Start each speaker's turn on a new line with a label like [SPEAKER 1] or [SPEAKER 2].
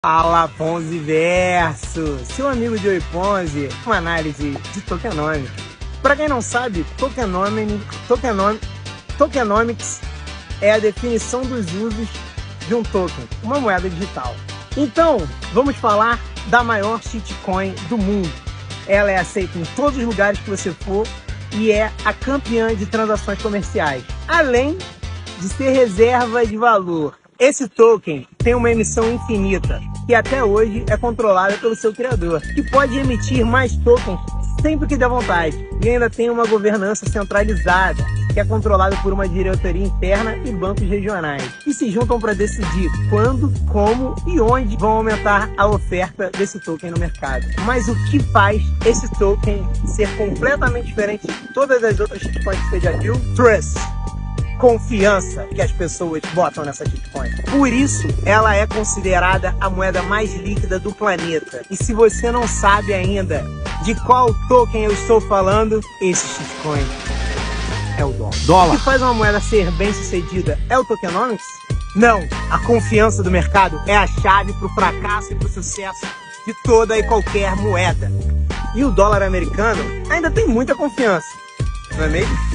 [SPEAKER 1] Fala Ponzi Verso, seu amigo Joey Ponzi, uma análise de tokenomics. Para quem não sabe, tokenomics é a definição dos usos de um token, uma moeda digital. Então, vamos falar da maior shitcoin do mundo. Ela é aceita em todos os lugares que você for e é a campeã de transações comerciais, além de ser reserva de valor. Esse token tem uma emissão infinita, que até hoje é controlada pelo seu criador, que pode emitir mais tokens sempre que der vontade. E ainda tem uma governança centralizada, que é controlada por uma diretoria interna e bancos regionais, que se juntam para decidir quando, como e onde vão aumentar a oferta desse token no mercado. Mas o que faz esse token ser completamente diferente de todas as outras shitcoins que você já viu? Trust. Confiança que as pessoas botam nessa shitcoin. Por isso, ela é considerada a moeda mais líquida do planeta. E se você não sabe ainda de qual token eu estou falando, esse shitcoin é o dólar. O que faz uma moeda ser bem sucedida é o tokenomics? Não, a confiança do mercado é a chave para o fracasso e para o sucesso de toda e qualquer moeda. E o dólar americano ainda tem muita confiança, não é mesmo?